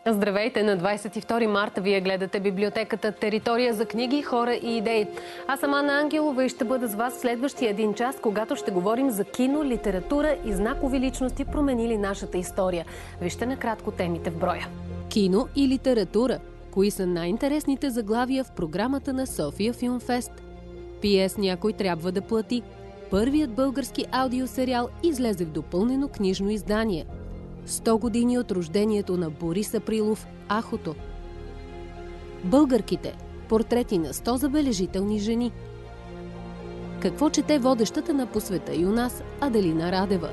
Здравейте! На 22 марта вие гледате библиотеката "Територия за книги, хора и идеи". Аз съм Анна Ангелова и ще бъда с вас следващия един час, когато ще говорим за кино, литература и знакови личности, променили нашата история. Вижте накратко темите в броя. Кино и литература. Кои са най-интересните заглавия в програмата на София Филмфест? П.С. Някой трябва да плати. Първият български аудиосериал излезе в допълнено книжно издание. 100 години от рождението на Борис Априлов "Ахото". Българките. Портрети на 100 забележителни жени. Какво чете водещата на "По света и у нас" Аделина Радева?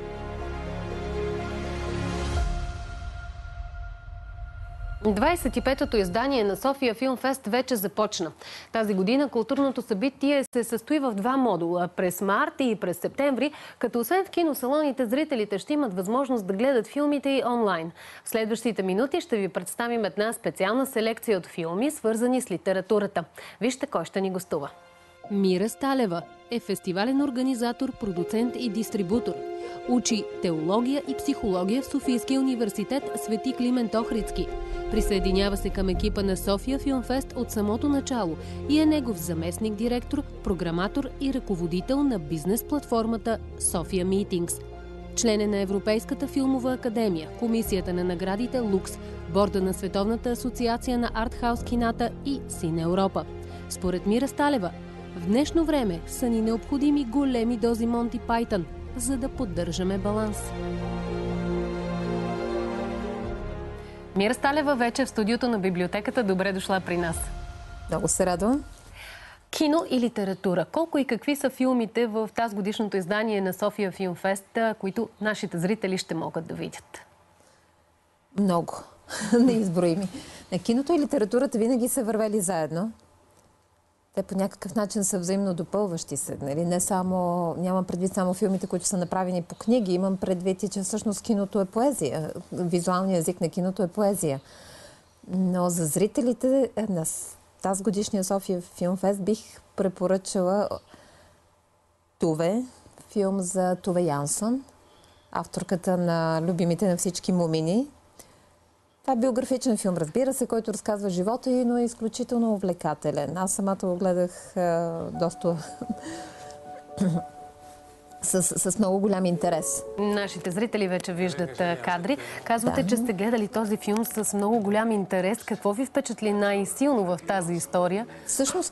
25-то издание на София Филмфест вече започна. Тази година културното събитие се състои в два модула – през март и през септември, като освен в киносалоните, зрителите ще имат възможност да гледат филмите и онлайн. В следващите минути ще ви представим една специална селекция от филми, свързани с литературата. Вижте кой ще ни гостува. Мира Сталева е фестивален организатор, продуцент и дистрибутор. Учи теология и психология в Софийския университет "Свети Климент Охридски". Присъединява се към екипа на София Филмфест от самото начало и е негов заместник-директор, програматор и ръководител на бизнес-платформата София Митингс. Член е на Европейската филмова академия, комисията на наградите Лукс, борда на Световната асоциация на артхаус кината и Син Европа. Според Мира Сталева, в днешно време са ни необходими големи дози Монти Пайтън, за да поддържаме баланс. Мира Сталева вече в студиото на библиотеката. Добре дошла при нас. Много се радвам. Кино и литература. Колко и какви са филмите в тази годишното издание на София Филмфест, които нашите зрители ще могат да видят? Много. Неизброими. На киното и литературата винаги са вървели заедно. Те по някакъв начин са взаимно допълващи се. Нали? Не само, нямам предвид само филмите, които са направени по книги, имам предвид и, че всъщност киното е поезия. Визуалният език на киното е поезия. Но за зрителите на тази годишния София Филмфест бих препоръчала Туве, филм за Туве Янсон, авторката на "Любимите на всички мумини". Това е биографичен филм, разбира се, който разказва живота ѝ, но е изключително увлекателен. Аз самата го гледах доста с много голям интерес. Нашите зрители вече виждат кадри. Казвате, че сте гледали този филм с много голям интерес. Какво ви впечатли най-силно в тази история? Всъщност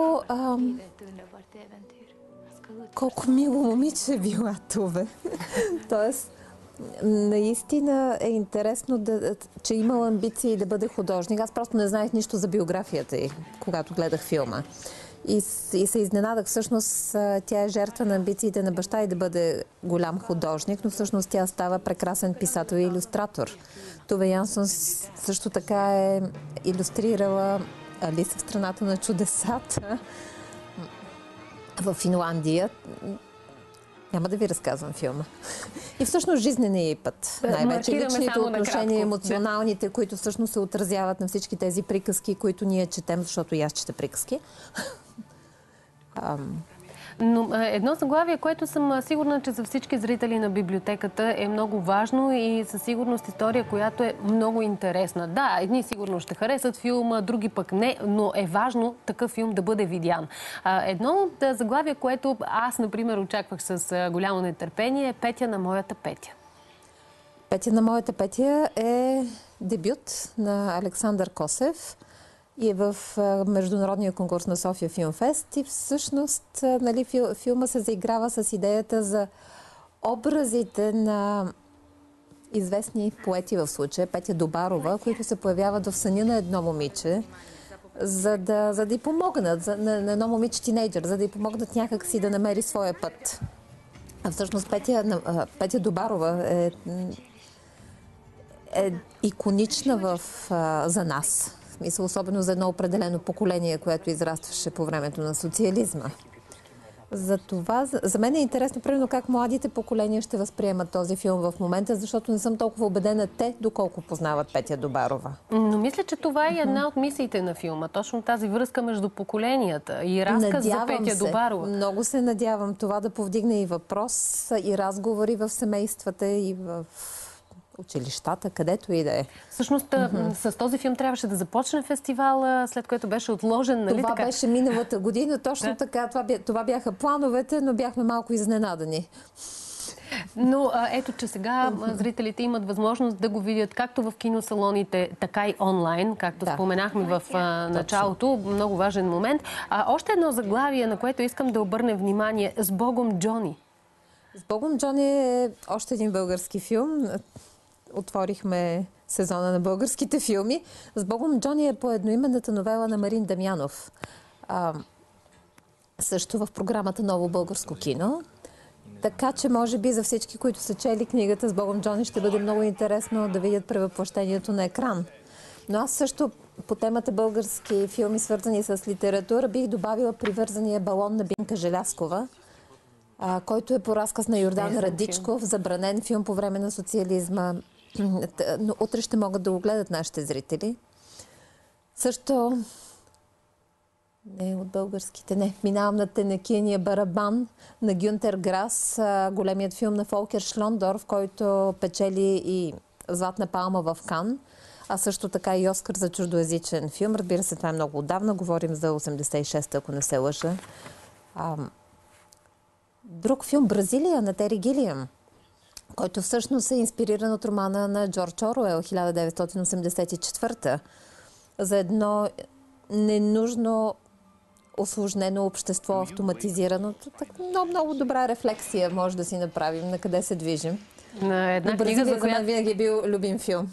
колко мило момиче е била Туве. Тоест, наистина е интересно, че имала амбиции да бъде художник. Аз просто не знаех нищо за биографията й, когато гледах филма. И се изненадах. Всъщност тя е жертва на амбициите на баща и да бъде голям художник, но всъщност тя става прекрасен писател и илюстратор. Туве Янсон също така е илюстрирала "Алиса в страната на чудесата" в Финландия. Няма да ви разказвам филма. И всъщност жизнения път. Най-вече личните отношения, емоционалните, които всъщност се отразяват на всички тези приказки, които ние четем, защото и аз чета приказки. Но едно заглавие, което съм сигурна, че за всички зрители на библиотеката е много важно и със сигурност история, която е много интересна. Да, едни сигурно ще харесат филма, други пък не, но е важно такъв филм да бъде видян. Едно от заглавия, което аз, например, очаквах с голямо нетърпение, е "Петя на моята Петя". "Петя на моята Петя" е дебют на Александър Косев и е в международния конкурс на София Филмфест. И всъщност филма се заиграва с идеята за образите на известни поети, в случая Петя Добарова, които се появяват в съня на едно момиче, за да й помогнат, на едно момиче тинейджър, за да й помогнат някак си да намери своя път. А всъщност Петя Добарова е иконична за нас. В смисъл, особено за едно определено поколение, което израстваше по времето на социализма. За мен е интересно, примерно, как младите поколения ще възприемат този филм в момента, защото не съм толкова убедена доколко познават Петя Добарова. Но мисля, че това е една от мисиите на филма. Точно тази връзка между поколенията и разказ за Петя Добарова. Много се надявам това да повдигне и въпрос, и разговори в семействата, и в училищата, където и да е. Всъщност, с този филм трябваше да започне фестивал, след което беше отложен, нали това така? беше миналата година, точно така. Това бяха плановете, но бяхме малко изненадани. Но ето, че сега зрителите имат възможност да го видят както в киносалоните, така и онлайн, както споменахме в началото. Много важен момент. Още едно заглавие, на което искам да обърнем внимание. С Богом, Джони. С Богом, Джони е още един български филм. Отворихме сезона на българските филми. С Богом, Джони е по едноименната новела на Марин Дамянов. Също в програмата Ново българско кино. Така че, може би, за всички, които са чели книгата С Богом, Джони, ще бъде много интересно да видят превъплъщението на екран. Но аз също по темата български филми, свързани с литература, бих добавила Привързания балон на Бинка Желязкова, който е по разказ на Йордан Радичков, забранен филм по време на социализма. Но утре ще могат да го гледат нашите зрители. Също... Не, от българските, не. Минавам на Тенекияния барабан на Гюнтер Грас, големият филм на Фолкер Шлондорф, който печели и Златна палма в Кан, а също така и Оскар за чуждоязичен филм. Разбира се, това е много отдавна. Говорим за 86-та, ако не се лъжа. Друг филм Бразилия на Тери Гилиам, който всъщност е инспириран от романа на Джордж Оруел 1984 за едно ненужно усложнено общество, автоматизирано. Много добра рефлексия може да си направим на къде се движим. На една книга, за която винаги е бил любим филм.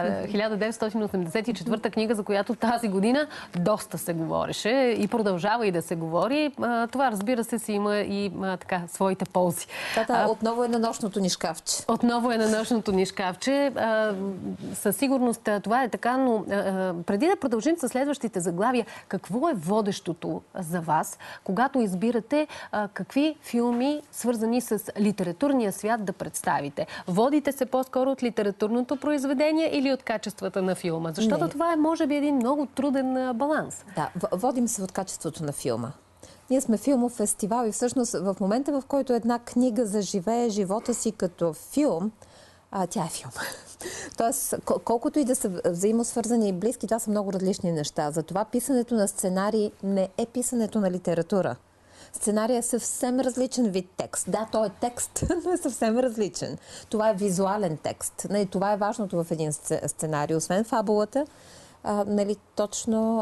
1984 книга, за която тази година доста се говореше и продължава и да се говори. Това, разбира се, си има и така своите ползи. Отново е на нощното ни шкафче. Отново е на нощното ни шкафче. Със сигурност това е така, но преди да продължим с следващите заглавия, какво е водещото за вас, когато избирате какви филми, свързани с литературния свят, да представите? Водите се по-скоро от литературното произведение или от качествата на филма? Защото това е, може би, един много труден баланс. Да, водим се от качеството на филма. Ние сме филмов фестивал и всъщност в момента, в който една книга заживее живота си като филм, тя е филм. Тоест, колкото и да са взаимосвързани и близки, това са много различни неща. Затова писането на сценарий не е писането на литература. Сценария е съвсем различен вид текст. Да, той е текст, но е съвсем различен. Това е визуален текст. Това е важното в един сценарий. Освен фабулата, точно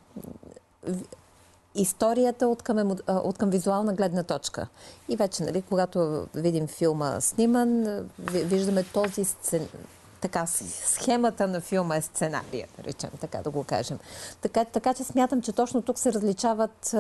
историята от към визуална гледна точка. И вече, когато видим филма сниман, виждаме този схемата на филма е сценария, да речем, така да го кажем. Така че смятам, че точно тук се различават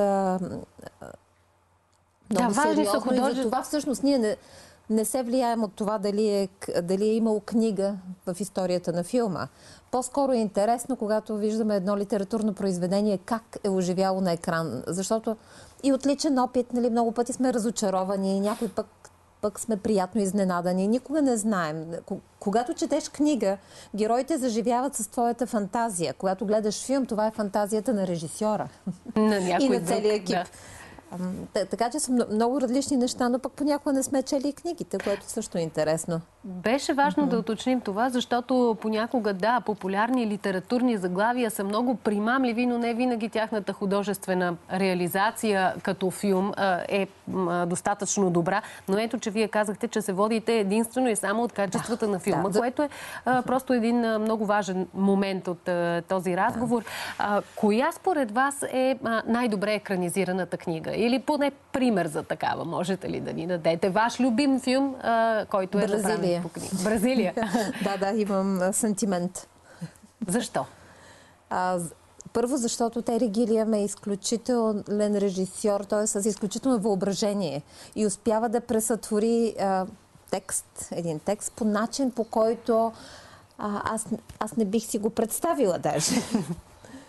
много сериозно и за това всъщност ние не се влияем от това дали е имало книга в историята на филма. По-скоро е интересно, когато виждаме едно литературно произведение, как е оживяло на екран. Защото и от личен опит, много пъти сме разочаровани, някой пък сме приятно изненадани. Никога не знаем. Когато четеш книга, героите заживяват с твоята фантазия. Когато гледаш филм, това е фантазията на режисьора и на целия екип. Да. Така че са много различни неща, но пък понякога не сме чели книгите, което също е интересно. Беше важно да уточним това, защото понякога, да, популярни литературни заглавия са много примамливи, но не винаги тяхната художествена реализация като филм е достатъчно добра. Но ето, че вие казахте, че се водите единствено и само от качествата на филма, което е просто един много важен момент от този разговор. Коя според вас е най-добре екранизираната книга? Или поне пример за такава, можете ли да ни дадете? Ваш любим филм, който е направен по книга. Бразилия. Да, имам сантимент. Защо? Първо, защото Тери Гилиам е изключителен режисьор, т.е. с изключително въображение и успява да пресътвори един текст по начин, по който аз не бих си го представила даже.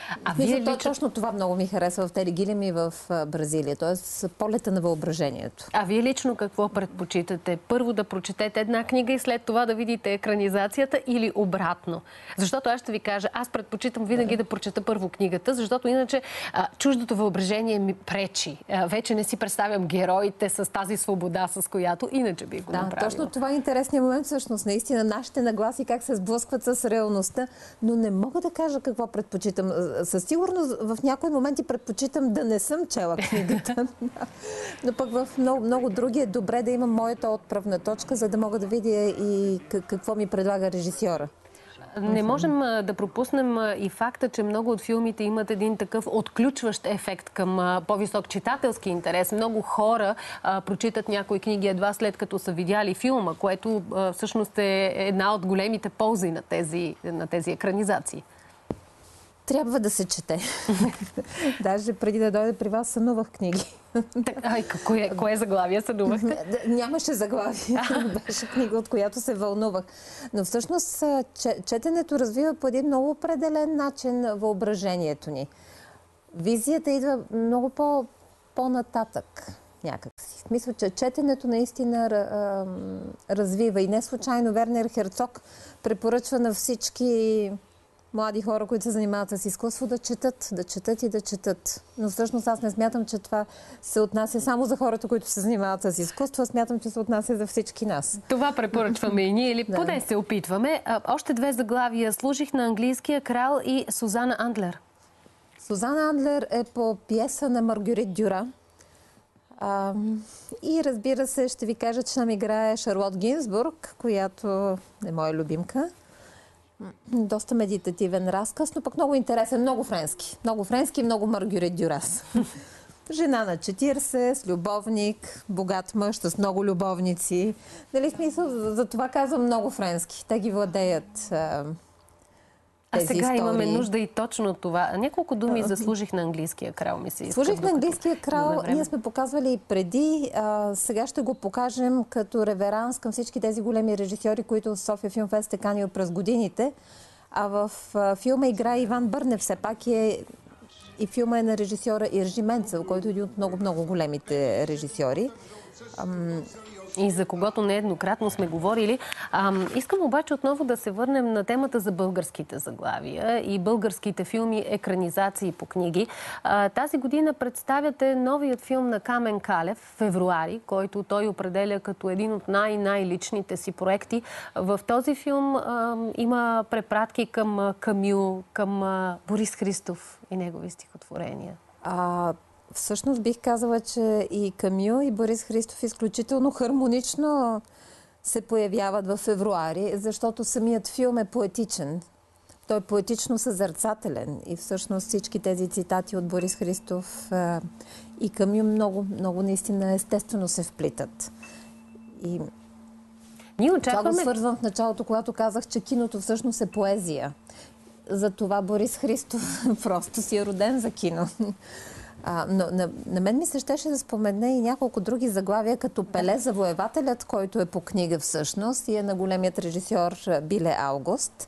Точно това много ми харесва в Тери Гилем и в Бразилия. Т.е. полета на въображението. А вие лично какво предпочитате? Първо да прочетете една книга и след това да видите екранизацията или обратно? Защото аз ще ви кажа, аз предпочитам винаги да прочета първо книгата, защото иначе чуждото въображение ми пречи. Вече не си представям героите с тази свобода, с която иначе би го направила. Точно това е интересният момент всъщност. Наистина нашите нагласи как се сблъскват с реалността, но не мога да кажа какво предпочитам. Със сигурност в някои моменти предпочитам да не съм чела книгата. Но пък в много други е добре да имам моята отправна точка, за да мога да видя и какво ми предлага режисьора. Не можем да пропуснем и факта, че много от филмите имат един такъв отключващ ефект към по-висок читателски интерес. Много хора прочитат някои книги едва след като са видяли филма, което всъщност е една от големите ползи на тези екранизации. Трябва да се чете. Даже преди да дойде при вас сънувах книги. Кое заглавие сънувахте? Нямаше заглавие. Беше книга, от която се вълнувах. Но всъщност четенето развива по един много определен начин въображението ни. Визията идва много по-нататък някакси. Мисля, че четенето наистина развива. И не случайно Вернер Херцог препоръчва на всички млади хора, които се занимават с изкуство, да четат и да четат. Но всъщност аз не смятам, че това се отнася само за хората, които се занимават с изкуство, а смятам, че се отнася за всички нас. Това препоръчваме и ние, или поне се опитваме. Още две заглавия. Служих на английския крал и Сузана Андлер. Сузана Андлер е по пиеса на Маргюрит Дюра. И разбира се, ще ви кажа, че нам играе Шарлот Гинсбург, която е моя любимка. Доста медитативен разказ, но пък много интересен, много френски. Много френски и много Маргюрит Дюрас. Жена на 40, с любовник, богат мъж, с много любовници. Нали смисъл? За това казвам много френски. Те ги владеят тези сега истории. Имаме нужда и точно от това. Няколко думи за Служих на английския крал, ми се иска. Служих на английския крал, ние сме показвали и преди. Сега ще го покажем като реверанс към всички тези големи режисьори, които София Филм Фест е канил през годините. А в филма играе Иван Бърнев, все пак и филма е на режисьора Иржи Менцел, който е един от много големите режисьори. И за когото нееднократно сме говорили. Искам обаче отново да се върнем на темата за българските заглавия и българските филми, екранизации по книги. Тази година представяте новият филм на Камен Калев, Февруари, който той определя като един от най-личните си проекти. В този филм има препратки към Камю, към Борис Христов и негови стихотворения. Всъщност бих казала, че и Камю, и Борис Христов изключително хармонично се появяват в Февруари, защото самият филм е поетичен. Той е поетично съзерцателен и всъщност всички тези цитати от Борис Христов и Камю много наистина естествено се вплитат. И това го свързвам в началото, когато казах, че киното всъщност е поезия. Затова Борис Христов просто си е роден за кино. Но на мен ми се щеше да спомене и няколко други заглавия, като Пеле завоевателят, който е по книга всъщност и е на големият режисьор Биле Аугуст.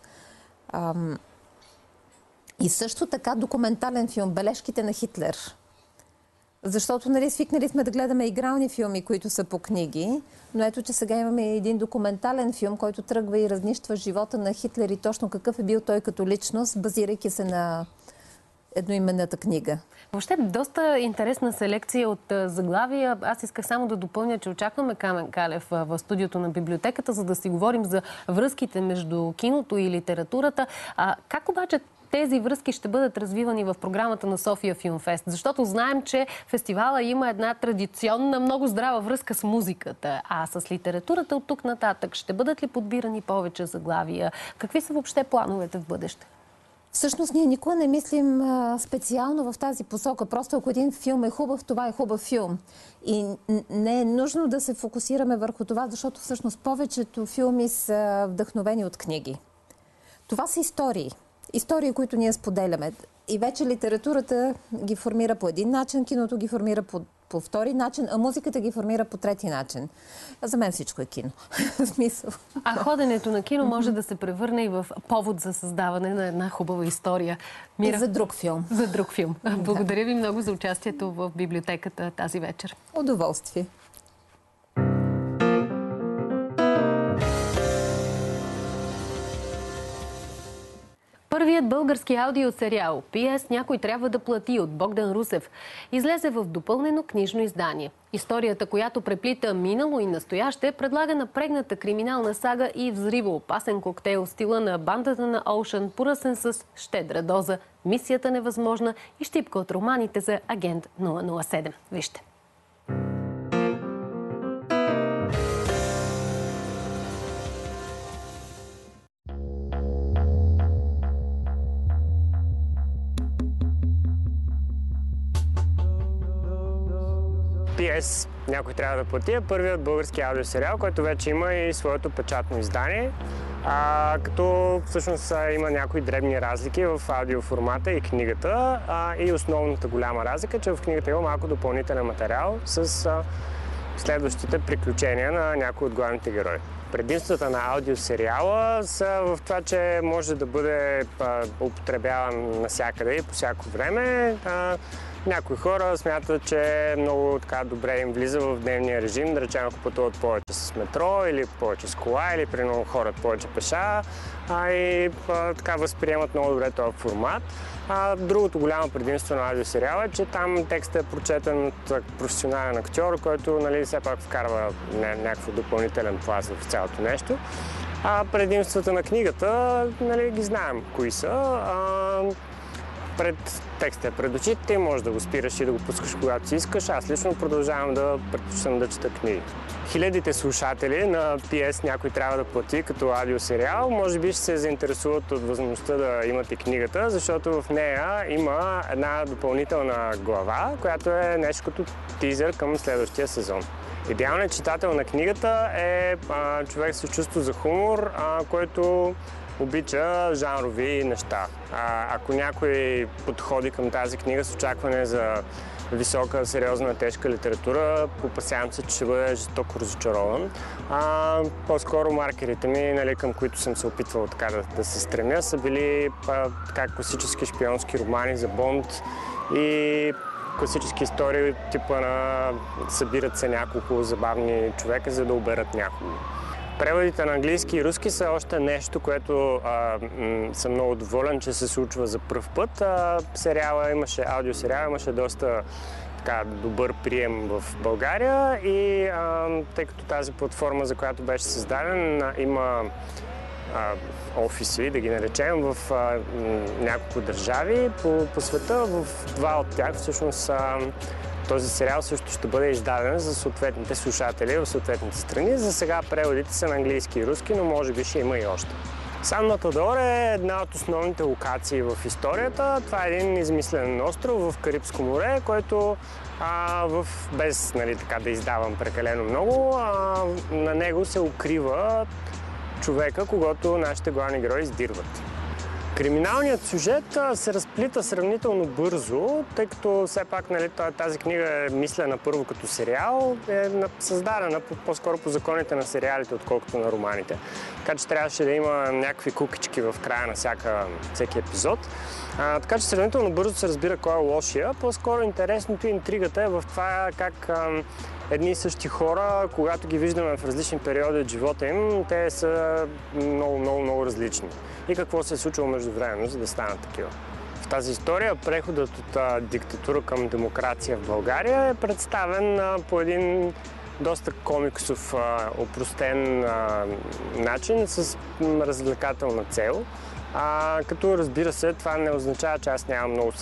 И също така документален филм Бележките на Хитлер. Защото свикнали сме да гледаме игрални филми, които са по книги, но ето, че сега имаме един документален филм, който тръгва и разнищва живота на Хитлер и точно какъв е бил той като личност, базирайки се на едноименната книга. Въобще доста интересна селекция от заглавия. Аз исках само да допълня, че очакваме Камен Калев в студиото на библиотеката, за да си говорим за връзките между киното и литературата. Как обаче тези връзки ще бъдат развивани в програмата на София Филм Фест? Защото знаем, че фестивала има една традиционна, много здрава връзка с музиката. А с литературата от тук нататък ще бъдат ли подбирани повече заглавия? Какви са въобще плановете в бъдеще? Всъщност ние никога не мислим специално в тази посока. Просто ако един филм е хубав, това е хубав филм. И не е нужно да се фокусираме върху това, защото всъщност повечето филми са вдъхновени от книги. Това са истории. Истории, които ние споделяме. И вече литературата ги формира по един начин, киното ги формира по втори начин, а музиката ги формира по трети начин. За мен всичко е кино. Смисъл. А ходенето на кино може да се превърне и в повод за създаване на една хубава история. Мира? И за друг филм. За друг филм. Благодаря ви много за участието в библиотеката тази вечер. Удоволствие. Първият български аудиосериал «П.С. Някой трябва да плати» от Богдан Русев излезе в допълнено книжно издание. Историята, която преплита минало и настояще, предлага напрегната криминална сага и взривоопасен коктейл в стила на Бандата на Оушън, поръсен с щедра доза, мисията невъзможна и щипка от романите за Агент 007. Вижте! П.С. Някой трябва да плати е първият български аудиосериал, който вече има и своето печатно издание, като всъщност има някои дребни разлики в аудиоформата и книгата, и основната голяма разлика, че в книгата има малко допълнителен материал с следващите приключения на някои от главните герои. Предимствата на аудиосериала са в това, че може да бъде употребяван навсякъде и по всяко време. Някои хора смятат, че много добре им влиза в дневния режим, да речем, ако пътуват повече с метро или повече с кола, или примерно хорат повече пеша, и така възприемат много добре този формат. Другото голямо предимство на аудиосериала е, че там текстът е прочетен от професионален актьор, който все пак вкарва някакво допълнителен пласт в цялото нещо. Предимствата на книгата, ги знаем кои са. Текстът е пред очите и можеш да го спираш и да го пускаш когато си искаш. Аз лично продължавам да предпочитам да чета книги. Хилядите слушатели на П.С. Някой трябва да плати като аудиосериал, може би ще се заинтересуват от възможността да имат и книгата, защото в нея има една допълнителна глава, която е нещо като тизър към следващия сезон. Идеалният читател на книгата е човек с чувство за хумор, който обича жанрови неща. Ако някой подходи към тази книга с очакване за висока, сериозна, тежка литература, опасявам се, че ще бъде жестоко разочарован. По-скоро маркерите ми, към които съм се опитвал да се стремя, са били класически шпионски романи за Бонд и класически истории типа на събират се няколко забавни човека, за да оберат някого. Преводите на английски и руски са още нещо, което съм много доволен, че се случва за пръв път. Аудиосериал имаше доста добър прием в България и тъй като тази платформа, за която беше създаден, има офиси, да ги наречем, в няколко държави по света. В два от тях всъщност този сериал също ще бъде издаден за съответните слушатели в съответните страни. За сега преводите са на английски и руски, но може би ще има и още. Сан Матадор е една от основните локации в историята. Това е един измислен остров в Карибско море, който без да издавам прекалено много, на него се укрива човека, когото нашите главни герои издирват. Криминалният сюжет се разплита сравнително бързо, тъй като все пак тази книга е мислена първо като сериал, е създадена по-скоро по законите на сериалите, отколкото на романите. Така че трябваше да има някакви кукички в края на всеки епизод. Така че сравнително бързо се разбира кой е лошия. По-скоро интересното и интригата е в това как едни и същи хора, когато ги виждаме в различни периоди от живота им, те са много различни. И какво се е случило междувременно, за да станат такива. В тази история преходът от диктатура към демокрация в България е представен по един доста комиксов, опростен начин с развлекателна цел. Като разбира се, това не означава, че аз нямам много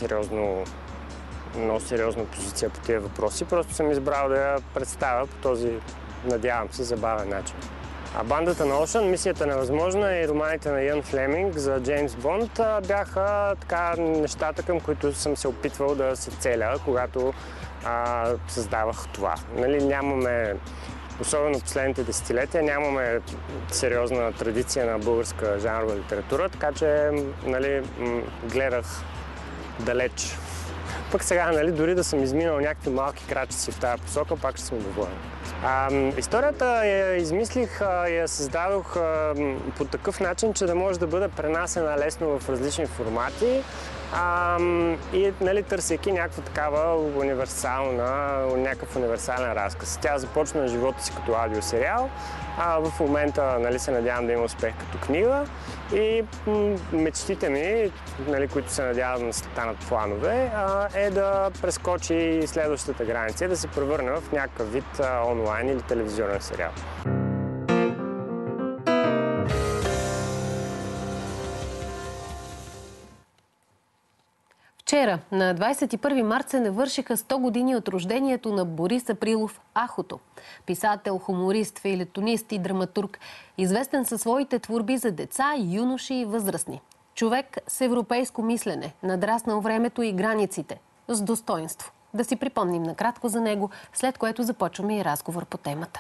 сериозна позиция по тези въпроси. Просто съм избрал да я представя по този, надявам се, забавен начин. Бандата на Оушън, мисията невъзможна и романите на Иан Флеминг за Джеймс Бонд бяха нещата, към които съм се опитвал да се целя, когато създавах това. Нямаме, особено в последните десетилетия, нямаме сериозна традиция на българска жанрова литература, така че гледах далеч Пък сега, нали, дори да съм изминал някакви малки крачици в тази посока, пак ще съм доволен. Историята я измислих и я създадох по такъв начин, че да може да бъде пренасена лесно в различни формати и, нали, търсейки някаква такава някакъв универсален разказ. Тя започна живота си като аудиосериал, в момента, нали, се надявам да има успех като книга и мечтите ми, нали, които се надявам да станат планове, е да прескочи следващата граница и да се превърне в някакъв вид онлайн или телевизионен сериал. Вчера, на 21 март, се навършиха 100 години от рождението на Борис Априлов, Ахото. Писател, хуморист, фейлетонист и драматург, известен със своите творби за деца, юноши и възрастни. Човек с европейско мислене, надраснал времето и границите, с достоинство. Да си припомним накратко за него, след което започваме и разговор по темата.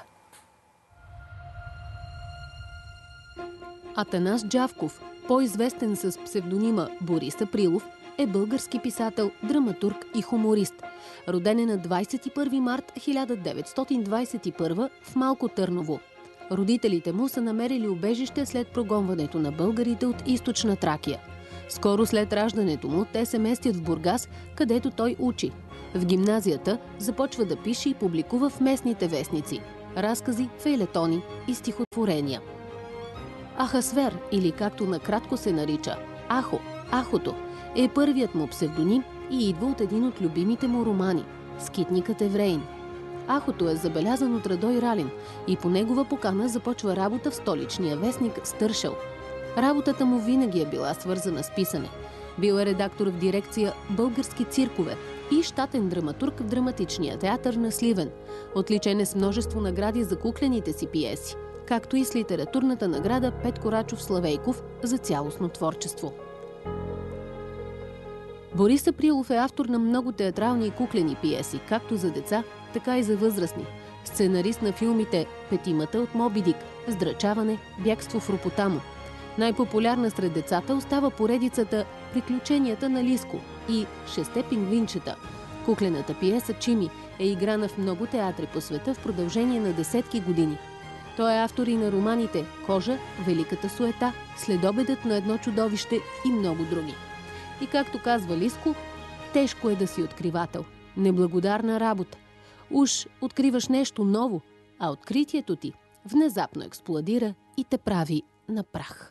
Атанас Джавков, по-известен с псевдонима Борис Априлов, е български писател, драматург и хуморист. Роден е на 21 март 1921 в Малко Търново. Родителите му са намерили убежище след прогонването на българите от източна Тракия. Скоро след раждането му те се местят в Бургас, където той учи. В гимназията започва да пише и публикува в местните вестници разкази, фейлетони и стихотворения. Ахасвер, или както накратко се нарича Ахо, Ахото, е първият му псевдоним и идва от един от любимите му романи – Скитникът евреин. Ахото е забелязан от Радой Ралин и по негова покана започва работа в столичния вестник Стършел. Работата му винаги е била свързана с писане. Бил е редактор в дирекция «Български циркове» и щатен драматург в драматичния театър на Сливен. Отличен е с множество награди за куклените си пиеси, както и с литературната награда Петко Рачов Славейков за цялостно творчество. Борис Априлов е автор на много театрални и куклени пиеси, както за деца, така и за възрастни. Сценарист на филмите «Петимата от Моби Дик», «Здрачаване», «Бягство в ропота му». Най-популярна сред децата остава поредицата «Приключенията на Лиско» и «Шесте пингвинчета». Куклената пиеса «Чими» е играна в много театри по света в продължение на десетки години. Той е автор и на романите «Кожа», «Великата суета», «Следобедът на едно чудовище» и много други. И както казва Лиско, тежко е да си откривател. Неблагодарна работа. Уж откриваш нещо ново, а откритието ти внезапно експлодира и те прави на прах.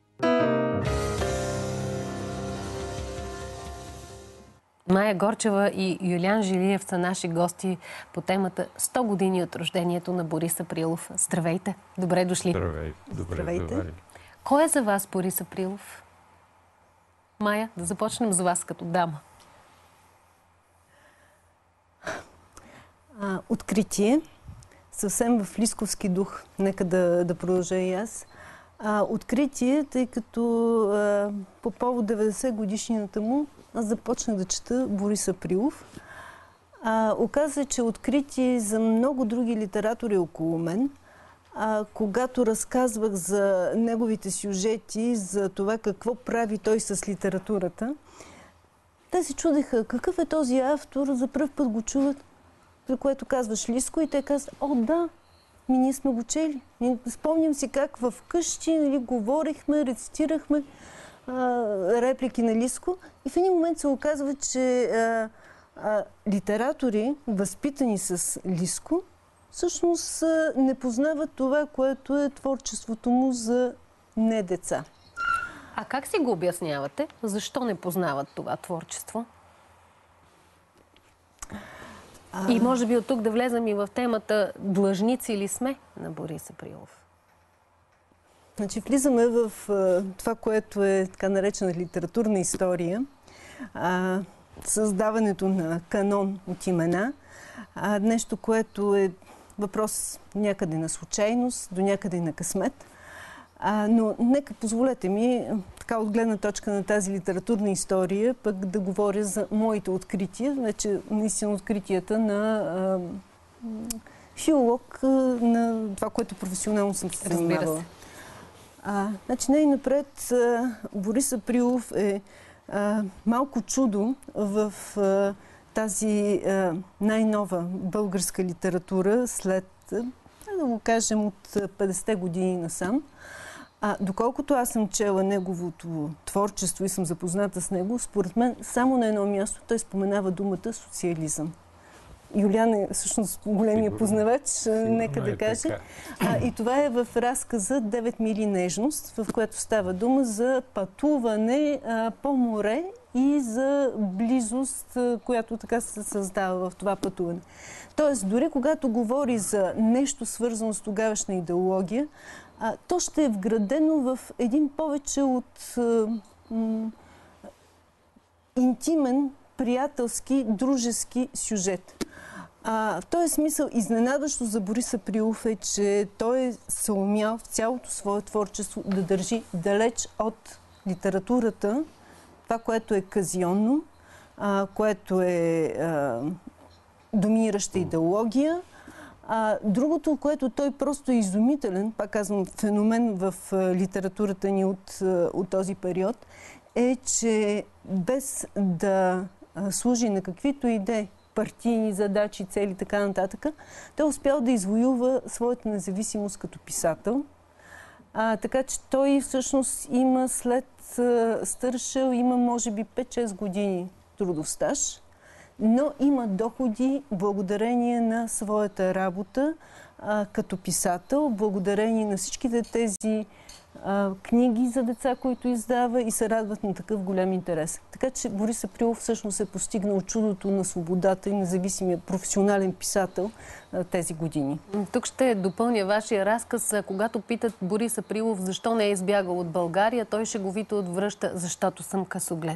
Мая Горчева и Юлиан Жилиев са наши гости по темата 100 години от рождението на Борис Априлов. Здравейте! Добре дошли! Здравей! Добре. Кой е за вас Борис Априлов? Мая, да започнем с вас като дама. Откритие. Съвсем в лисковски дух. Нека да продължа и аз. Откритие, тъй като по повод 90 годишнината му аз започнах да чета Борис Априлов. Оказа се, че откритие за много други литератори около мен. Когато разказвах за неговите сюжети, за това какво прави той с литературата, те се чудеха какъв е този автор, за пръв път го чуват, при което казваш Лиско и те казват, о да, ние сме го чели. Спомням си как в къщи, нали, говорихме, рецитирахме реплики на Лиско и в един момент се оказва, че литератори, възпитани с Лиско, всъщност не познават това, което е творчеството му за не деца. А как си го обяснявате? Защо не познават това творчество? И може би от тук да влезем и в темата длъжници ли сме на Борис Априлов? Значи влизаме в това, което е така наречена литературна история. Създаването на канон от имена. Нещо, което е въпрос някъде на случайност, до някъде на късмет. Но нека позволете ми, така от гледна точка на тази литературна история, пък да говоря за моите открития, вече наистина откритията на филолог, на това, което професионално съм се занимавала. Значи най-напред Борис Априлов е малко чудо в тази най-нова българска литература след, да го кажем, от 50-те години насам. Доколкото аз съм чела неговото творчество и съм запозната с него, според мен само на едно място той споменава думата социализъм. Юлиан е всъщност големия познавач, нека да каже. И това е в разказа "9 мили нежност", в което става дума за пътуване по море и за близост, която така се създава в това пътуване. Тоест, дори когато говори за нещо свързано с тогавашна идеология, то ще е вградено в един повече от интимен, приятелски, дружески сюжет. В този смисъл изненадващо за Борис Априлов е, че той се умял в цялото свое творчество да държи далеч от литературата, това, което е казионно, което е доминираща идеология. Другото, което той просто е изумителен, пак казвам, феномен в литературата ни от този период, е, че без да служи на каквито идеи партийни задачи, цели, така нататък, той успял да извоюва своята независимост като писател. Така че той всъщност има след Стършел, има може би 5-6 години трудов стаж, но има доходи благодарение на своята работа като писател, благодарение на всичките тези книги за деца, които издава и се радват на такъв голям интерес. Така че Борис Априлов всъщност е постигнал чудото на свободата и независимия професионален писател тези години. Тук ще допълня вашия разказ. Когато питат Борис Априлов защо не е избягал от България, той шеговито отвръща: защото съм късоглед.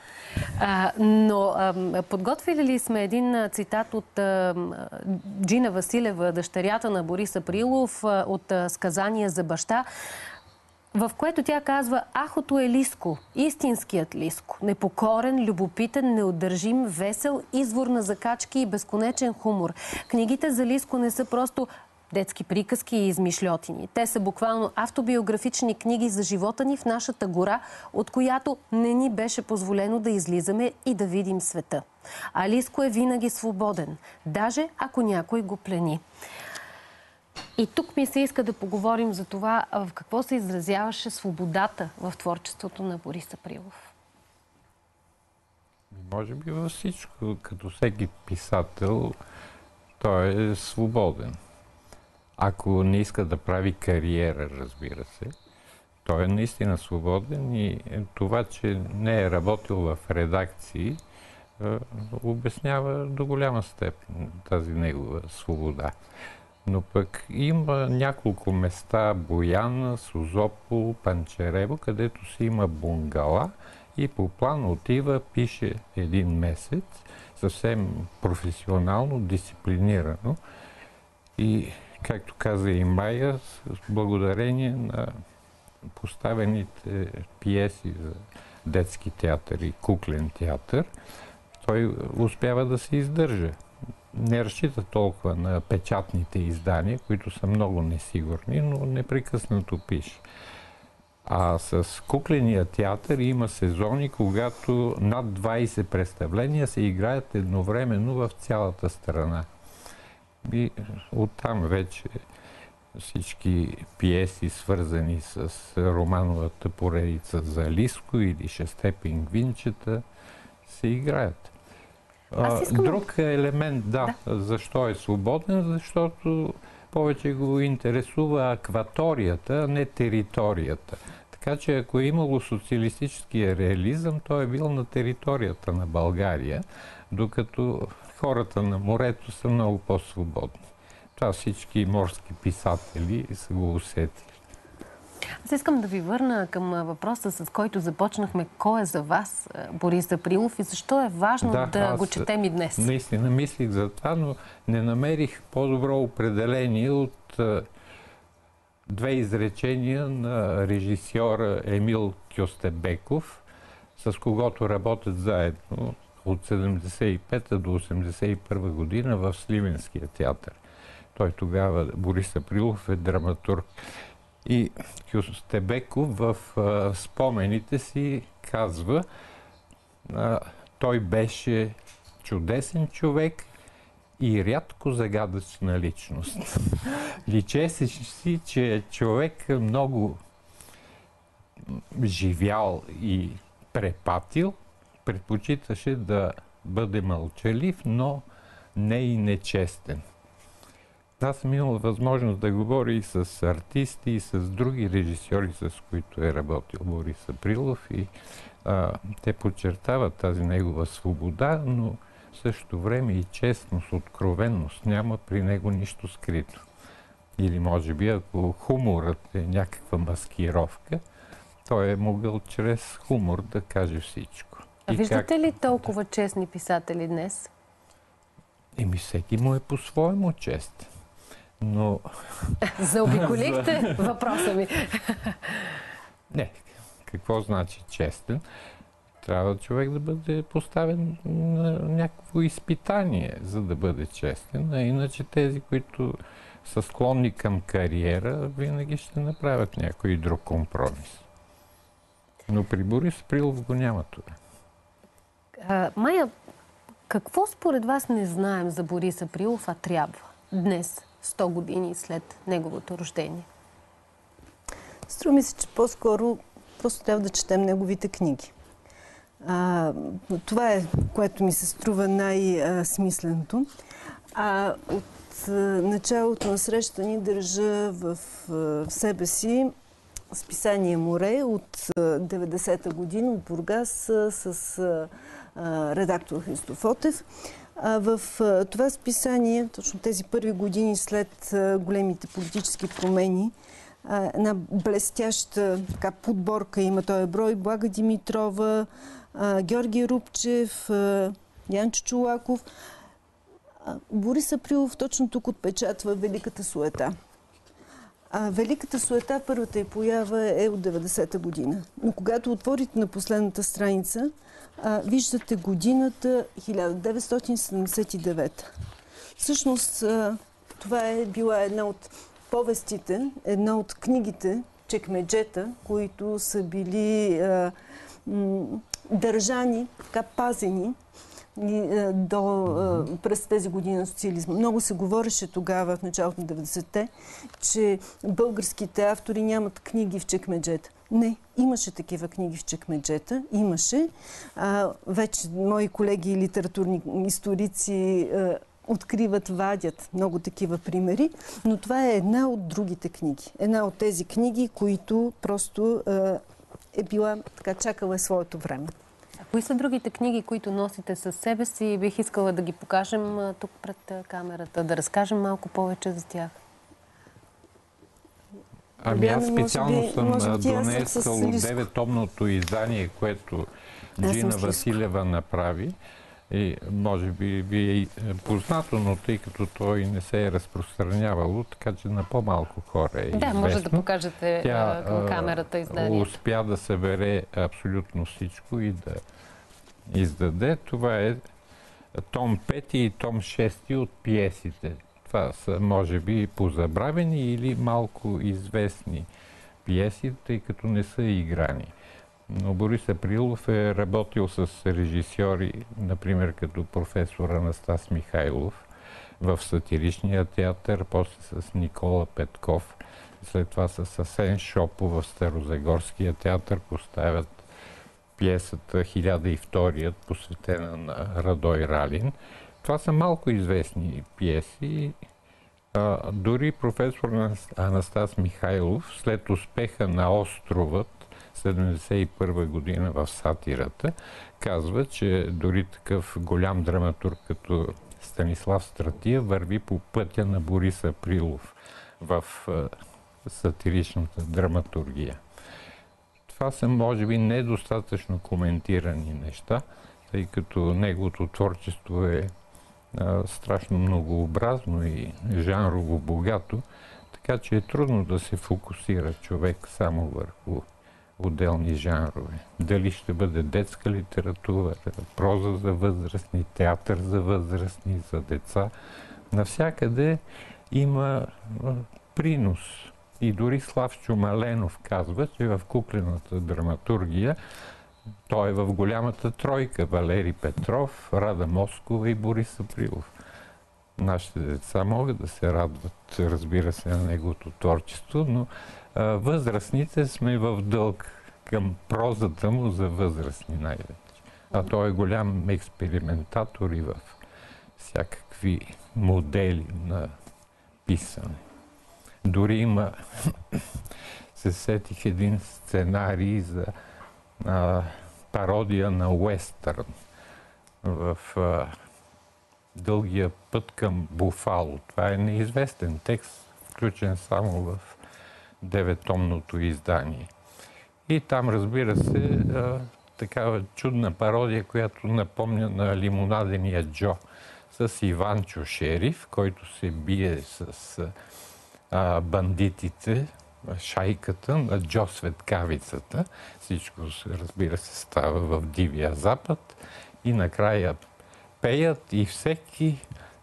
Но подготвили ли сме един цитат от Джина Василева, дъщерята на Борис Априлов, от сказания за баща, в което тя казва: "Ахото е Лиско, истинският Лиско, непокорен, любопитен, неудържим, весел, извор на закачки и безконечен хумор. Книгите за Лиско не са просто детски приказки и измишльотини. Те са буквално автобиографични книги за живота ни в нашата гора, от която не ни беше позволено да излизаме и да видим света. А Лиско е винаги свободен, даже ако някой го плени." И тук ми се иска да поговорим за това в какво се изразяваше свободата в творчеството на Борис Априлов. Може би във всичко. Като всеки писател, той е свободен. Ако не иска да прави кариера, разбира се, той е наистина свободен и това, че не е работил в редакции, обяснява до голяма степен тази негова свобода. Но пък има няколко места: Бояна, Созопол, Панчарево, където си има бунгала и по план отива, пише един месец, съвсем професионално, дисциплинирано. И, както каза и Майя, с благодарение на поставените пиеси за детски театър и куклен театър, той успява да се издържа. Не разчита толкова на печатните издания, които са много несигурни, но непрекъснато пише. А с кукления театър има сезони, когато над 20 представления се играят едновременно в цялата страна. И оттам вече всички пиеси, свързани с романовата поредица за Лиско или Шесте пингвинчета, се играят. Друг елемент, защо е свободен, защото повече го интересува акваторията, а не територията. Така че ако е имало социалистическия реализъм, той е бил на територията на България, докато хората на морето са много по-свободни. Това всички морски писатели са го усетили. Аз искам да ви върна към въпроса, с който започнахме. Кой е за вас Борис Априлов и защо е важно да го четем и днес? Наистина мислих за това, но не намерих по-добро определение от две изречения на режисьора Емил Кьостебеков, с когото работят заедно от 75 до 81 година в Сливенския театър. Той тогава, Борис Априлов, е драматург. И Кьостебеков в спомените си казва: Той беше чудесен човек и рядко загадъчна личност. Личеше си, че е човек много живял и препатил, предпочиташе да бъде мълчалив, но не и нечестен. Аз съм имал възможност да говоря и с артисти, и с други режисьори, с които е работил Борис Априлов, и те подчертават тази негова свобода, но в същото време и честност, откровенност. Няма при него нищо скрито. Или може би, ако хуморът е някаква маскировка, той е могъл чрез хумор да каже всичко. А виждате ли толкова честни писатели днес? Всеки му е по-своему честен. Но... Заобиколихте въпроса ми. Не, какво значи честен? Трябва човек да бъде поставен на някакво изпитание, за да бъде честен. А иначе тези, които са склонни към кариера, винаги ще направят някой друг компромис. Но при Борис Априлов го няма това. Майя, какво според вас не знаем за Борис Априлов, а трябва днес, 100 години след неговото рождение? Струва ми се, че по-скоро просто трябва да четем неговите книги. Това е, което ми се струва най-смисленото. От началото на среща ни държа в себе си списание "Море" от 90-та година от Бургас с редактор Христо Фотев. В това списание, точно тези първи години след големите политически промени, една блестяща подборка има този брой: Блага Димитрова, Георги Рупчев, Янчо Чолаков. Борис Априлов точно тук отпечатва великата суета. Великата суета, първата й поява е от 90-та година. Но когато отворите на последната страница, виждате годината 1979. Всъщност, това е била една от повестите, една от книгите, чекмеджета, които са били държани, пазени през тези години на социализма. Много се говореше тогава, в началото на 90-те, че българските автори нямат книги в чекмеджета. Не, имаше такива книги в чекмеджета, имаше. Вече мои колеги и литературни историци откриват, вадят много такива примери, но това е една от другите книги. Една от тези книги, които просто е била, чакала своето време. Кои са другите книги, които носите със себе си? Бих искала да ги покажем тук пред камерата, да разкажем малко повече за тях. Аз специално съм донесъл 9-томното издание, което Джина Василева направи. И може би ви е познато, но тъй като той не се е разпространявало, така че на по-малко хора е известно. Да, може да покажете към камерата изданието. Успя да събере абсолютно всичко и да издаде. Това е том 5 и том 6 от пиесите. Това са, може би, позабравени или малко известни пиеси, тъй като не са играни. Но Борис Априлов е работил с режисьори, например като професор Анастас Михайлов в сатиричния театър, после с Никола Петков, след това с Асен Шопов в Старозагорския театър поставят пиесата "1002", посветена на Радой Ралин. Това са малко известни пиеси. Дори професор Анастас Михайлов, след успеха на "Островът" 1971 година в сатирата, казва, че дори такъв голям драматург като Станислав Стратиев върви по пътя на Борис Априлов в сатиричната драматургия. Това са, може би, недостатъчно коментирани неща, тъй като неговото творчество е страшно многообразно и жанрово богато, така че е трудно да се фокусира човек само върху отделни жанрове. Дали ще бъде детска литература, проза за възрастни, театър за възрастни, за деца. Навсякъде има принос. И дори Славчо Маленов казва, че в куклената драматургия той е в голямата тройка. Валери Петров, Рада Москова и Борис Априлов. Нашите деца могат да се радват, разбира се, на неговото творчество, но възрастните сме в дълг към прозата му за възрастни най-вече. А той е голям експериментатор и в всякакви модели на писане. Дори има, се сетих един сценарий за пародия на уестърн в Дългия път към Буфало. Това е неизвестен текст, включен само в 9-томното издание. И там, разбира се, такава чудна пародия, която напомня на Лимонадения Джо с Иванчо Шериф, който се бие с бандитите, шайката на Джо Светкавицата. Всичко, разбира се, става в Дивия Запад. И накрая пеят и всеки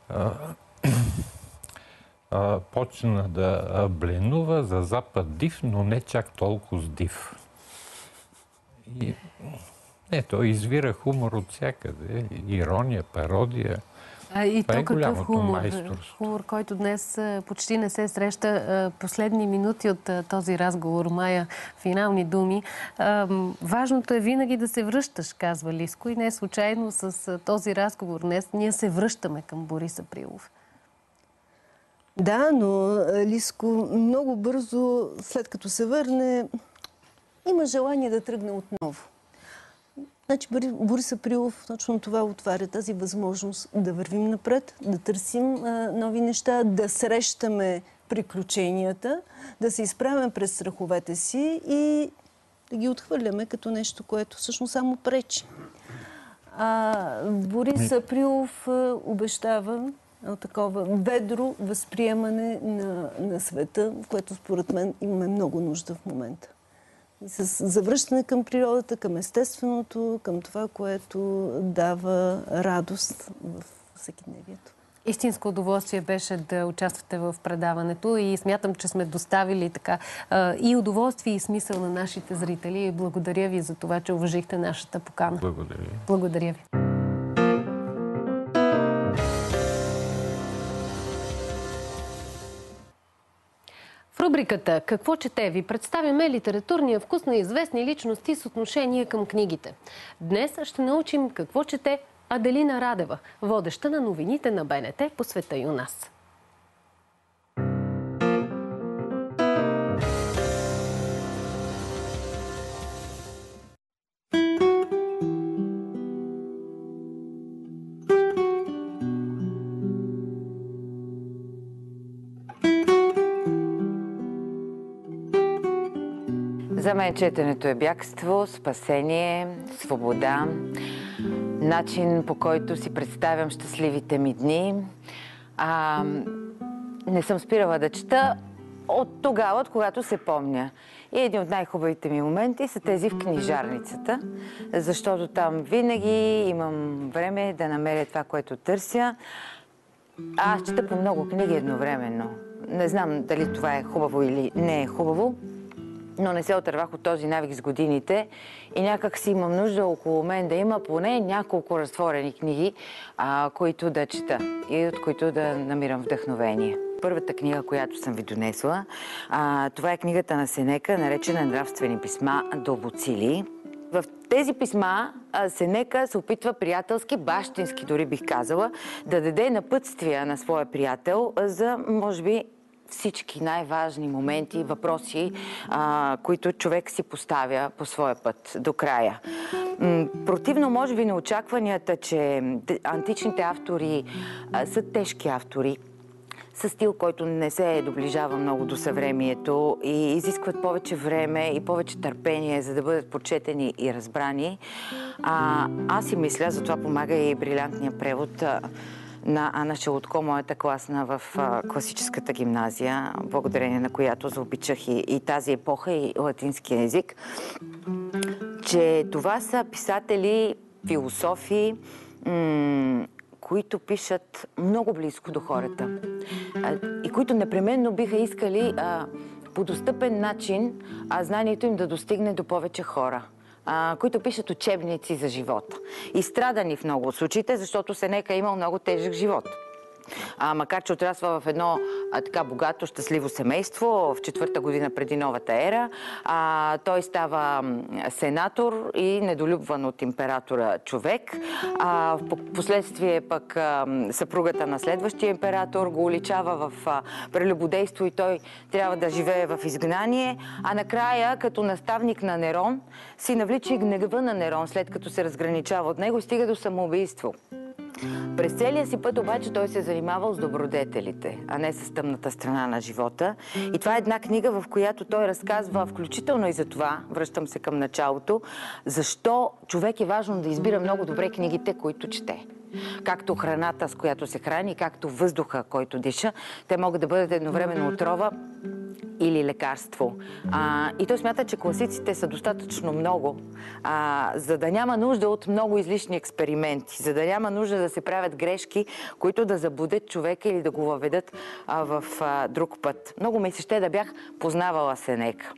почна да бленува за Запад див, но не чак толкова див. И ето, извира хумор от всякъде. Ирония, пародия. И това то е какъв голямото хумор, който днес почти не се среща. Последни минути от този разговор, Мая, финални думи. Важното е винаги да се връщаш, казва Лиско, и не случайно с този разговор днес ние се връщаме към Борис Априлов. Да, но Лиско много бързо, след като се върне, има желание да тръгне отново. Значи Борис Априлов точно това отваря, тази възможност да вървим напред, да търсим нови неща, да срещаме приключенията, да се изправяме през страховете си и да ги отхвърляме като нещо, което всъщност само пречи. Борис Априлов обещава такова ведро възприемане на света, което според мен имаме много нужда в момента. И с завръщане към природата, към естественото, към това, което дава радост в всекидневието. Истинско удоволствие беше да участвате в предаването и смятам, че сме доставили така и удоволствие и смисъл на нашите зрители. Благодаря ви за това, че уважихте нашата покана. Благодаря ви. Благодаря ви. В рубриката «Какво чете» ви представяме литературния вкус на известни личности с отношение към книгите. Днес ще научим какво чете Аделина Радева, водеща на новините на БНТ по света и у нас. За мен четенето е бягство, спасение, свобода, начин, по който си представям щастливите ми дни. Не съм спирала да чета от тогава, от когато се помня. И един от най-хубавите ми моменти са тези в книжарницата, защото там винаги имам време да намеря това, което търся. Аз чета по много книги едновременно. Не знам дали това е хубаво или не е хубаво, но не се отървах от този навик с годините и някак си имам нужда около мен да има поне няколко разтворени книги, които да чета и от които да намирам вдъхновение. Първата книга, която съм ви донесла, това е книгата на Сенека, наречена «Нравствени писма до Буцилий». В тези писма Сенека се опитва приятелски, бащински дори бих казала, да даде напътствия на своя приятел за, може би, всички най-важни моменти, въпроси, които човек си поставя по своя път до края. Противно, може би, на очакванията, че античните автори са тежки автори, със стил, който не се доближава много до съвремието и изискват повече време и повече търпение, за да бъдат прочетени и разбрани. Аз си мисля, затова помага и брилянтния превод на Ана Шелудко, моята класна в класическата гимназия, благодарение на която заобичах и тази епоха и латинския език, че това са писатели, философи, които пишат много близко до хората и които непременно биха искали по достъпен начин знанието им да достигне до повече хора. които пишат учебници за живота. Изстрадани в много от случаите, защото Сенека е имал много тежък живот. Макар че отрасва в едно така богато, щастливо семейство в 4-та година преди новата ера, той става сенатор и недолюбван от императора човек. Последствие пък съпругата на следващия император го уличава в прелюбодейство и той трябва да живее в изгнание. А накрая, като наставник на Нерон, си навлича и гнева на Нерон, след като се разграничава от него и стига до самоубийство. През целия си път обаче той се е занимавал с добродетелите, а не с тъмната страна на живота. И това е една книга, в която той разказва, включително и за това, връщам се към началото, защо човек е важно да избира много добре книгите, които чете. Както храната, с която се храни, както въздуха, който диша, те могат да бъдат едновременно отрова или лекарство. И той смята, че класиците са достатъчно много, за да няма нужда от много излишни експерименти, за да няма нужда да се правят грешки, които да забудят човека или да го въведат в друг път. Много ми се ще да бях познавала Сенека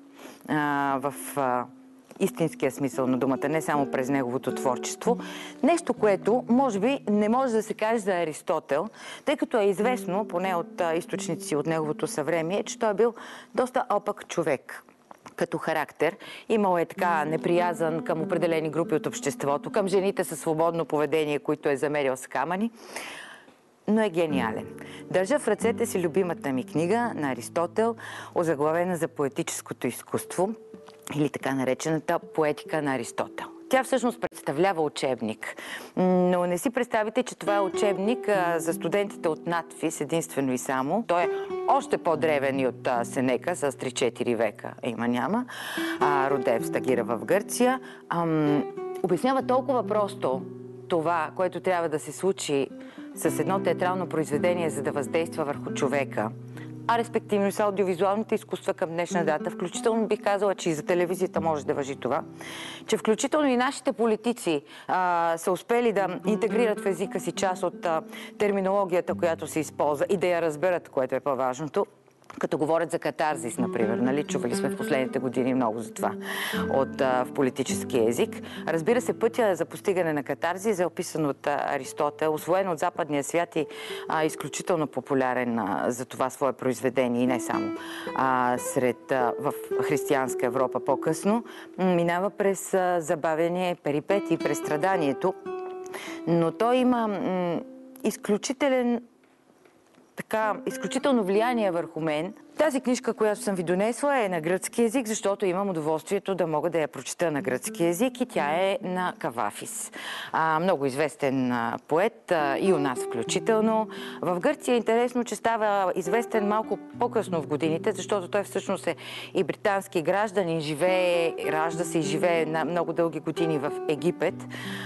в истинския смисъл на думата, не само през неговото творчество. Нещо, което може би не може да се каже за Аристотел, тъй като е известно, поне от източници от неговото съвремие, че той е бил доста опак човек като характер. Имал е така неприязан към определени групи от обществото, към жените със свободно поведение, които е замерил с камъни, но е гениален. Държа в ръцете си любимата ми книга на Аристотел, озаглавена за поетическото изкуство, или така наречената поетика на Аристотел. Тя всъщност представлява учебник, но не си представите, че това е учебник за студентите от надфис, единствено и само. Той е още по-древен и от Сенека, с 3-4 века има-няма, роден в Стагира в Гърция. Обяснява толкова просто това, което трябва да се случи с едно театрално произведение, за да въздейства върху човека, а респективно и с аудиовизуалните изкуства към днешна дата. Включително бих казала, че и за телевизията може да важи това, че включително и нашите политици са успели да интегрират в езика си част от терминологията, която се използва и да я разберат, което е по-важното. Като говорят за катарзис, например, нали? Чували сме в последните години много за това в политически език. Разбира се, пътя за постигане на катарзис е описан от Аристотел, усвоен от западния свят и изключително популярен за това свое произведение и не само в християнска Европа по-късно. Минава през забавяне, перипетии, през страданието, но той има изключително влияние върху мен. Тази книжка, която съм ви донесла, е на гръцки език, защото имам удоволствието да мога да я прочета на гръцки език и тя е на Кавафис. Много известен поет и у нас включително. В Гърция е интересно, че става известен малко по-късно в годините, защото той всъщност е и британски гражданин, ражда се и живее на много дълги години в Египет.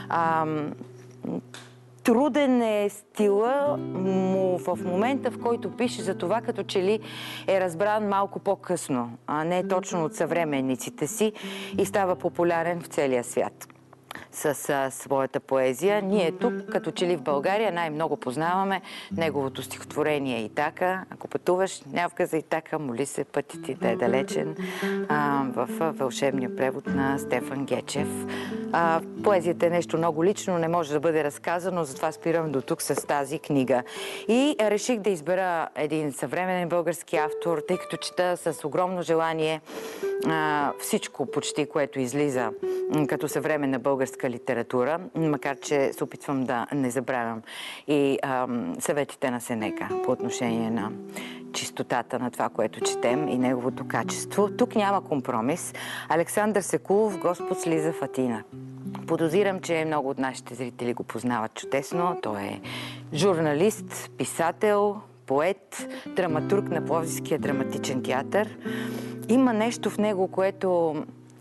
Труден е стила му в момента, в който пише за това, като че ли е разбран малко по-късно, а не точно от съвременниците си и става популярен в целия свят с своята поезия. Ние тук, като че ли в България, най-много познаваме неговото стихотворение Итака. Ако пътуваш, нявка за Итака, моли се пътят ти да е далечен, в вълшебния превод на Стефан Гечев. Поезията е нещо много лично, не може да бъде разказано, затова спирам до тук с тази книга. И реших да избера един съвременен български автор, тъй като чета с огромно желание всичко почти, което излиза като съвременна българска литература, макар че се опитвам да не забравям и съветите на Сенека по отношение на чистотата на това, което четем и неговото качество. Тук няма компромис. Александър Секулов, Господ слиза в Атина. Подозирам, че много от нашите зрители го познават чудесно. Той е журналист, писател, поет, драматург на Пловдивския драматичен театър. Има нещо в него, което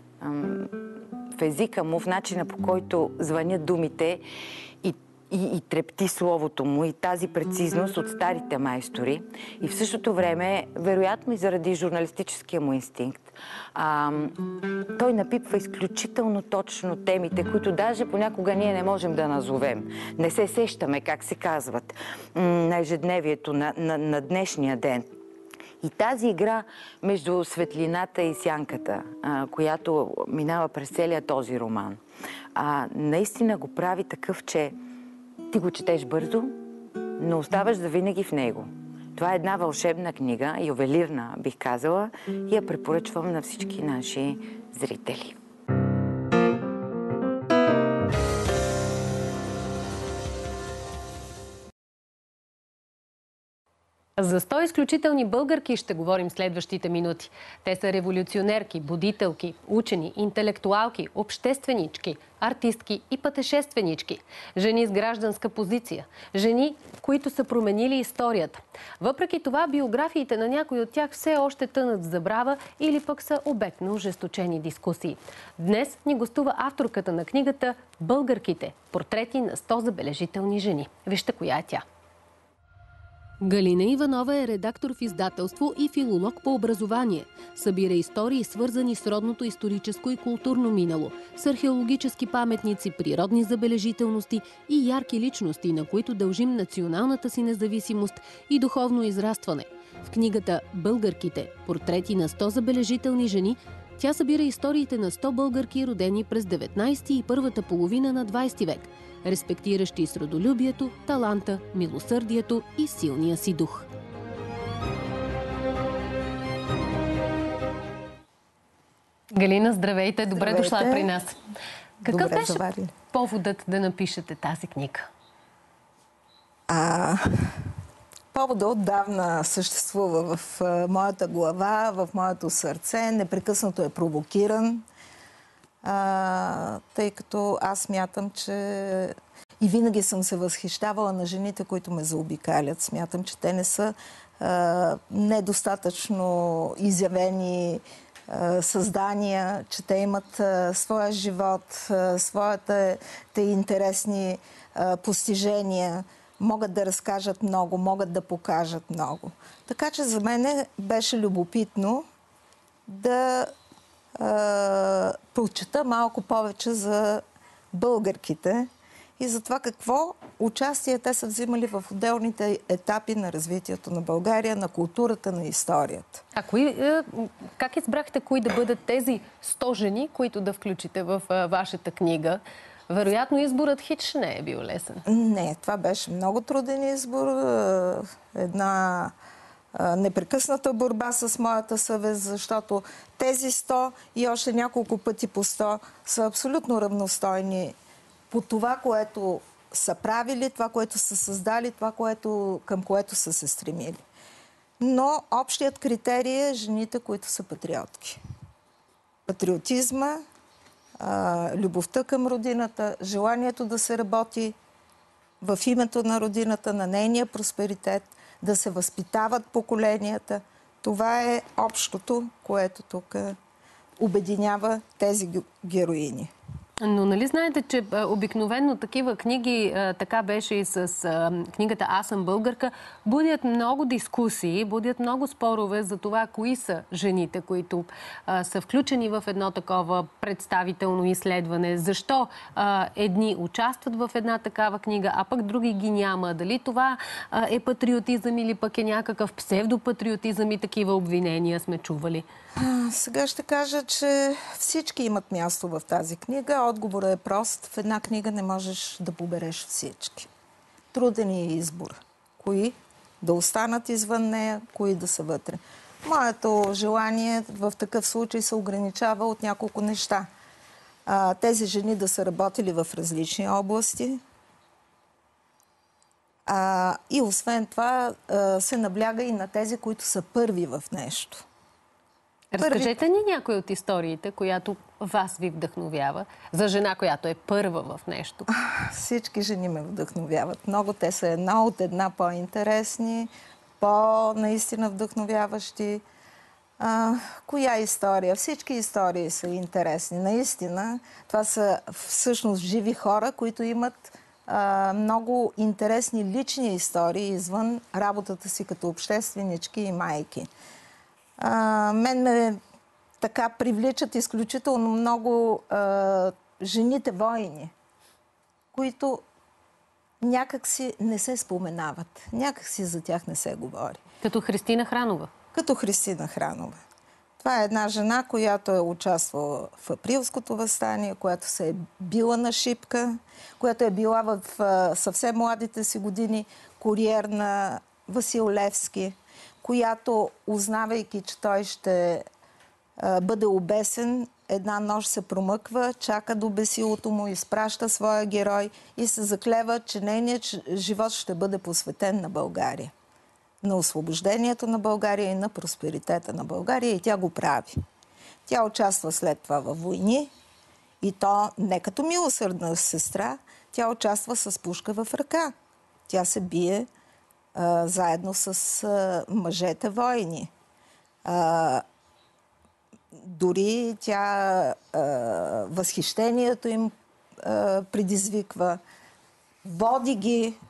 в езика му, в начина по който звънят думите и трепти словото му, и тази прецизност от старите майстори. И в същото време, вероятно и заради журналистическия му инстинкт, той напипва изключително точно темите, които даже понякога ние не можем да назовем. Не се сещаме как се казват на ежедневието, на днешния ден. И тази игра между светлината и сянката, която минава през целия този роман, наистина го прави такъв, че ти го четеш бързо, но оставаш завинаги в него. Това е една вълшебна книга, ювелирна, бих казала, и я препоръчвам на всички наши зрители. За 100 изключителни българки ще говорим следващите минути. Те са революционерки, будителки, учени, интелектуалки, общественички, артистки и пътешественички. Жени с гражданска позиция. Жени, които са променили историята. Въпреки това, биографиите на някои от тях все още тънат в забрава или пък са обект на ожесточени дискусии. Днес ни гостува авторката на книгата «Българките. Портрети на 100 забележителни жени». Вижте коя е тя. Галина Иванова е редактор в издателство и филолог по образование. Събира истории, свързани с родното историческо и културно минало, с археологически паметници, природни забележителности и ярки личности, на които дължим националната си независимост и духовно израстване. В книгата «Българките. Портрети на 100 забележителни жени» тя събира историите на 100 българки, родени през 19 и първата половина на 20 век, респектиращи с родолюбието, таланта, милосърдието и силния си дух. Галина, здравейте! Добре дошла при нас. Какъв беше поводът да напишете тази книга? Поводът отдавна съществува в моята глава, в моето сърце. Непрекъснато е провокиран, тъй като аз смятам, че и винаги съм се възхищавала на жените, които ме заобикалят. Смятам, че те не са недостатъчно изявени създания, че те имат своя живот, своите интересни постижения, могат да разкажат много, могат да покажат много. Така че за мен беше любопитно да прочета малко повече за българките и за това какво участие те са взимали в отделните етапи на развитието на България, на културата, на историята. Как избрахте кои да бъдат тези 100 жени, които да включите в вашата книга? Вероятно изборът хич не е бил лесен. Не, това беше много труден избор. Една непрекъсната борба с моята съвест, защото тези 100 и още няколко пъти по 100 са абсолютно равностойни по това, което са правили, това, което са създали, това, към което са се стремили. Но общият критерий е жените, които са патриотки. Патриотизма, любовта към родината, желанието да се работи в името на родината, на нейния просперитет, да се възпитават поколенията. Това е общото, което тук обединява тези героини. Но нали знаете, че обикновено такива книги, така беше и с книгата «Аз съм българка», будят много дискусии, будят много спорове за това, кои са жените, които са включени в едно такова представително изследване. Защо едни участват в една такава книга, а пък други ги няма. Дали това е патриотизъм или пък е някакъв псевдопатриотизъм и такива обвинения сме чували? Сега ще кажа, че всички имат място в тази книга. Отговорът е прост. В една книга не можеш да побереш всички. Труден е избор. Кои да останат извън нея, кои да са вътре. Моето желание в такъв случай се ограничава от няколко неща. Тези жени да са работили в различни области. И освен това се набляга и на тези, които са първи в нещо. Разкажете ни някои от историите, която вас ви вдъхновява, за жена, която е първа в нещо. Всички жени ме вдъхновяват. Много те са една от една по-интересни, по-наистина вдъхновяващи. Коя история? Всички истории са интересни. Наистина, това са всъщност живи хора, които имат много интересни лични истории извън работата си като общественички и майки. Мен ме така привличат изключително много жените войни, които някак си не се споменават. Някак си за тях не се говори. Като Христина Хранова. като Христина Хранова. Това е една жена, която е участвала в Априлското въстание, която се е била на шипка, която е била в съвсем младите си години куриер на Васил Левски, която, узнавайки, че той ще бъде обесен, една нощ се промъква, чака до бесилото му, изпраща своя герой и се заклева, че нейният живот ще бъде посветен на България. На освобождението на България и на просперитета на България, и тя го прави. Тя участва след това във войни и то не като милосърдна сестра, тя участва с пушка в ръка. Тя се бие заедно с мъжете воини. Дори тя възхищението им предизвиква, води ги.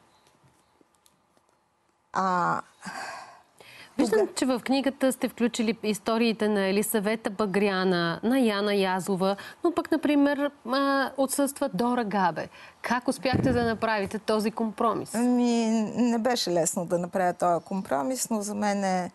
Виждам, че в книгата сте включили историите на Елисавета Багряна, на Яна Язова, но пък, например, отсъства Дора Габе. Как успяхте да направите този компромис? Не беше лесно да направя този компромис, но за мен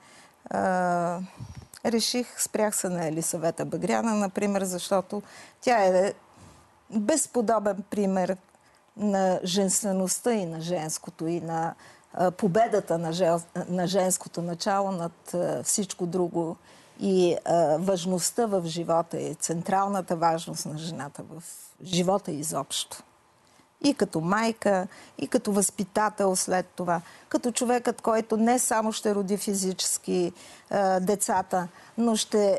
спрях се на Елисавета Багряна, например, защото тя е безподобен пример на женствеността и на женското, и на победата на женското начало над всичко друго и важността в живота и централната важност на жената в живота изобщо. И като майка, и като възпитател след това, като човекът, който не само ще роди физически децата, но ще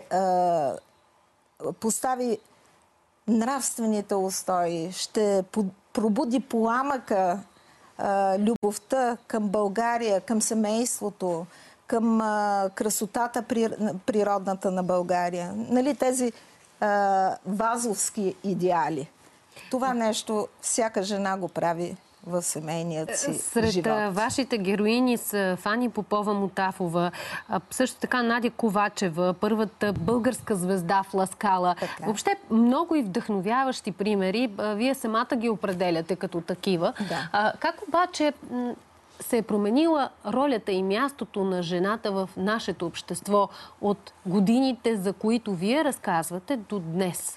постави нравствените устои, ще пробуди пламъка, любовта към България, към семейството, към красотата природната на България. Нали, тези вазовски идеали. Това нещо всяка жена го прави в семейният си живот. Сред вашите героини са Фани Попова-Мутафова, също така Надя Ковачева, първата българска звезда в Ласкала. Така. Въобще много и вдъхновяващи примери. Вие самата ги определяте като такива. Да. Как обаче се е променила ролята и мястото на жената в нашето общество от годините, за които вие разказвате, до днес?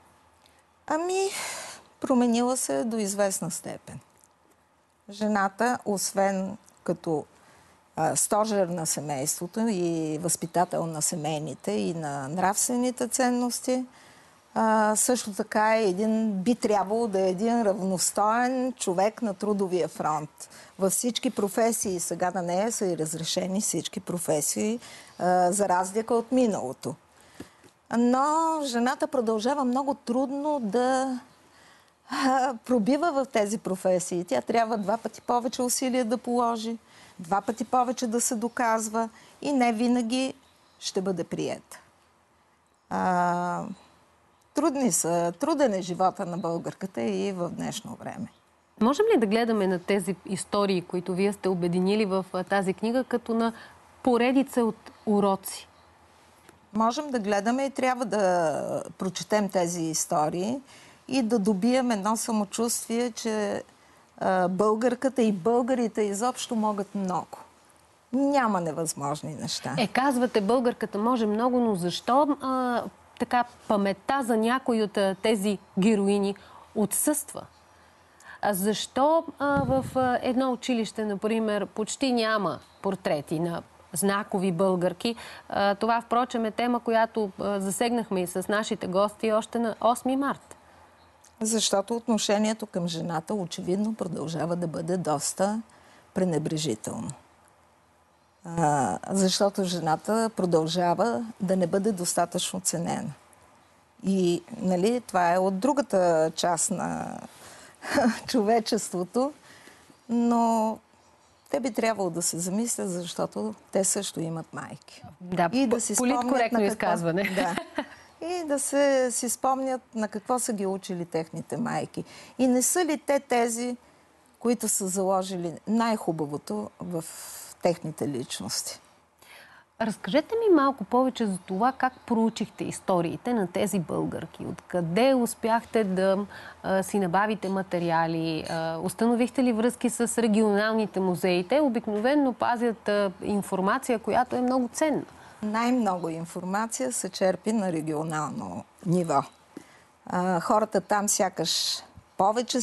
Променила се до известна степен. Жената, освен като стожер на семейството и възпитател на семейните и на нравствените ценности, също така би трябвало да е един равностоен човек на трудовия фронт. Във всички професии, сега на нея са и разрешени всички професии, за разлика от миналото. Но жената продължава много трудно да пробива в тези професии. Тя трябва 2 пъти повече усилия да положи, 2 пъти повече да се доказва и не винаги ще бъде приета. Труден е живота на българката и в днешно време. Можем ли да гледаме на тези истории, които вие сте обединили в тази книга, като на поредица от уроци? Можем да гледаме и трябва да прочетем тези истории и да добием едно самочувствие, че българката и българите изобщо могат много. Няма невъзможни неща. Казвате, българката може много, но защо така паметта за някои от тези героини отсъства? Защо в едно училище, например, почти няма портрети на знакови българки? Това, впрочем, е тема, която засегнахме и с нашите гости още на 8 март. Защото отношението към жената очевидно продължава да бъде доста пренебрежително. Защото жената продължава да не бъде достатъчно ценена. И, нали, това е от другата част на човечеството, но те би трябвало да се замислят, защото те също имат майки. Да, и да си политкоректно изказване. Да. И да си спомнят на какво са ги учили техните майки. И не са ли те тези, които са заложили най-хубавото в техните личности? Разкажете ми малко повече за това как проучихте историите на тези българки. Откъде успяхте да си набавите материали? Установихте ли връзки с регионалните музеи? Те обикновено пазят информация, която е много ценна. Най-много информация се черпи на регионално ниво. Хората там сякаш повече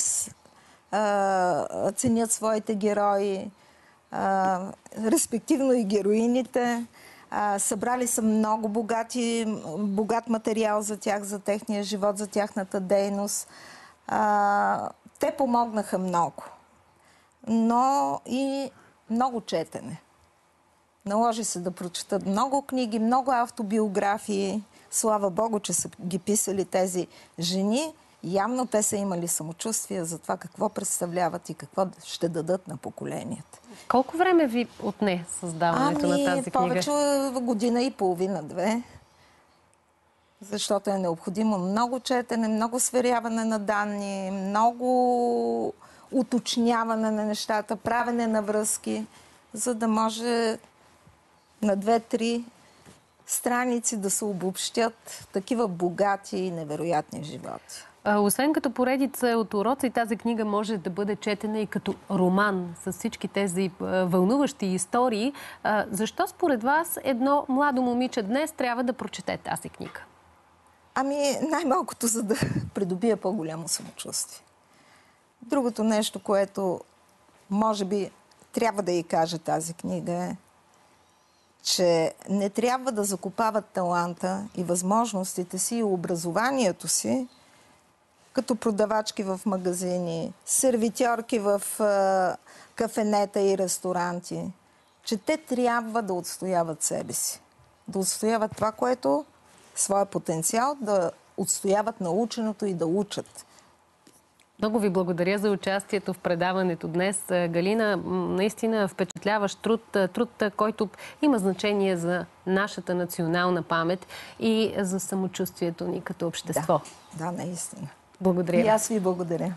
ценят своите герои, респективно и героините. Събрали са много богат материал за тях, за техния живот, за тяхната дейност. Те помогнаха много, но и много четене. Наложи се да прочетат много книги, много автобиографии. Слава Богу, че са ги писали тези жени. Явно те са имали самочувствие за това какво представляват и какво ще дадат на поколенията. Колко време ви отне създаването на тази книга? Повече година и половина-две. Защото е необходимо много четене, много сверяване на данни, много уточняване на нещата, правене на връзки, за да може на 2-3 страници да се обобщят такива богати и невероятни животи. Освен като поредица от уроци, тази книга може да бъде четена и като роман с всички тези вълнуващи истории. Защо според вас едно младо момиче днес трябва да прочете тази книга? Най-малкото, за да придобие по-голямо самочувствие. Другото нещо, което може би трябва да й каже тази книга е, че не трябва да закопават таланта и възможностите си и образованието си като продавачки в магазини, сервитьорки в кафенета и ресторанти, че те трябва да отстояват себе си. Да отстояват това, което своя потенциал, да отстояват наученото и да учат. Много ви благодаря за участието в предаването днес. Галина, наистина впечатляващ труд, който има значение за нашата национална памет и за самочувствието ни като общество. Да, наистина. Благодаря. И аз ви благодаря.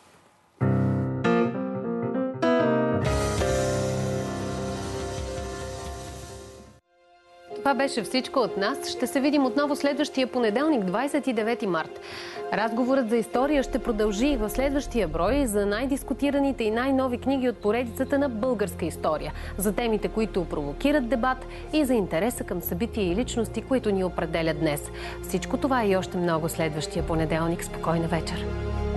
Това беше всичко от нас. Ще се видим отново следващия понеделник, 29 март. Разговорът за история ще продължи в следващия брой за най-дискутираните и най-нови книги от поредицата на българска история, за темите, които провокират дебат и за интереса към събития и личности, които ни определят днес. Всичко това и още много следващия понеделник. Спокойна вечер!